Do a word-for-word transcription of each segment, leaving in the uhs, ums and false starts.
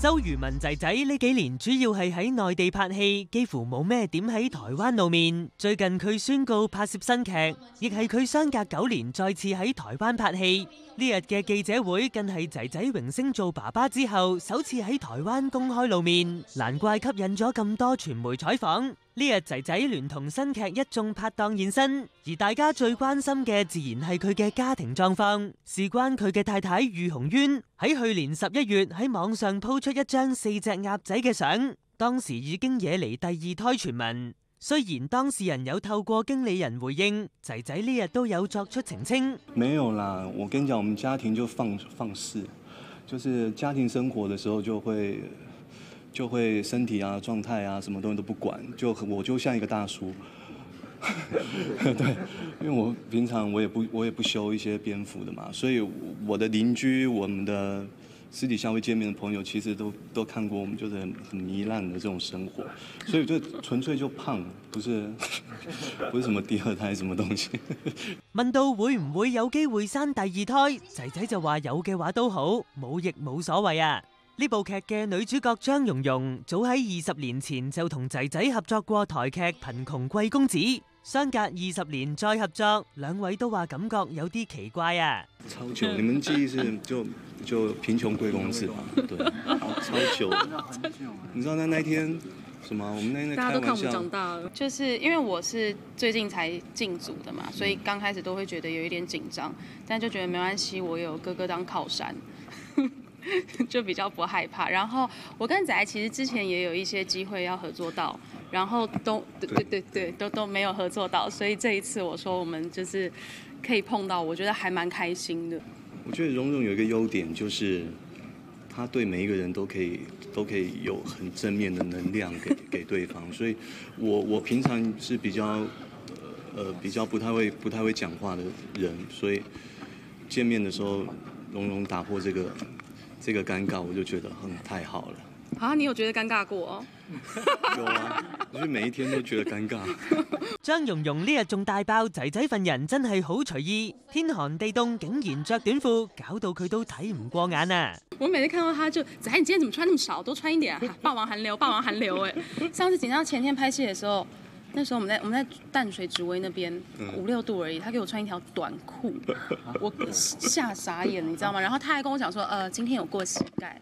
周渝民仔仔呢幾年主要係喺內地拍戲，幾乎冇咩點喺台灣露面。最近佢宣告拍攝新劇，亦係佢相隔九年再次喺台灣拍戲。呢日嘅記者會更係仔仔榮升做爸爸之後首次喺台灣公開露面，難怪吸引咗咁多傳媒採訪。呢日仔仔聯同新劇一眾拍檔現身，而大家最關心嘅自然係佢嘅家庭狀況。事關佢嘅太太喻紅淵喺去年十一月喺網上鋪出一張四隻鴨仔嘅相，當時已經惹嚟第二胎傳聞。雖然當事人有透過經理人回應，仔仔呢日都有作出澄清。 沒有啦，我跟你講，我們家庭就放放肆，就是家庭生活的時候就會。就會身體啊、狀態啊，什麼東西都不管，就我就像一個大叔，對，因為我平常我也不我也不修一些邊幅的嘛，所以我的鄰居、我們的私底下會見面的朋友，其實都都看過我們就是很很糜爛的這種生活，所以就純粹就胖，不是不是什麼第二胎什麼東西。 問到會唔會有機會生第二胎，仔仔就話有嘅話都好，冇亦冇所謂啊。呢部劇嘅女主角張榕容早喺二十年前就同仔仔合作過台劇《貧窮貴公子》，相隔二十年再合作，兩位都話感覺有啲奇怪啊。 超久，你們記憶是就就貧窮貴公子嘛？對，超久。你知道那那天什麼？我們那天大家都看我們長大了，就是因為我是最近才進組的嘛，所以剛開始都會覺得有一點緊張，但就覺得沒關係，我有哥哥當靠山。就比較不害怕，然後我跟仔其實之前也有一些機會要合作到，然後都對對對對都都沒有合作到，所以這一次我說我們就是可以碰到，我覺得還蠻開心的。 我覺得榕榕有一個優點，就是他對每一個人都可以都可以有很正面的能量給給對方，所以我我平常是比較呃比較不太會不太會講話的人，所以見面的時候榕榕打破這個。這個尷尬我就覺得很太好了。 啊，你有覺得尷尬過哦？ 有啊，我覺得每一天都覺得尷尬。 張榕容呢日仲大爆仔仔份人真係好隨意，天寒地凍竟然着短褲，搞到佢都睇唔過眼啊！ 我每次看到他就仔，你今天怎麼穿那麼少？多穿一點啊！霸王寒流，霸王寒流哎！上次緊張前天拍戲的時候。那時候我們在我們在淡水植威那邊五六度而已，他給我穿一條短褲，我嚇傻眼，你知道嗎？然後他還跟我講說，呃，今天有過膝蓋。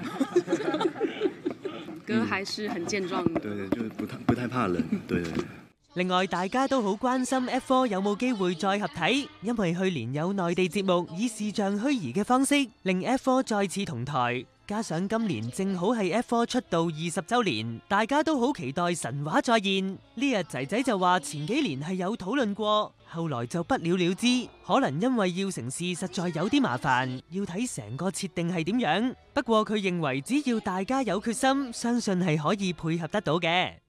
哥還是很健壯的， 對對，就是不太不太怕冷，對對。 另外，大家都好關心 F 四有冇機會再合體，因為去年有內地節目以視像虛擬嘅方式令 F 四再次同台。加上今年正好係 F 四出道二十週年，大家都好期待神話再現。呢日仔仔就話前幾年係有討論過，後來就不了了之，可能因為要成事實在有啲麻煩，要睇成個設定係點樣。不過佢認為只要大家有決心，相信係可以配合得到嘅。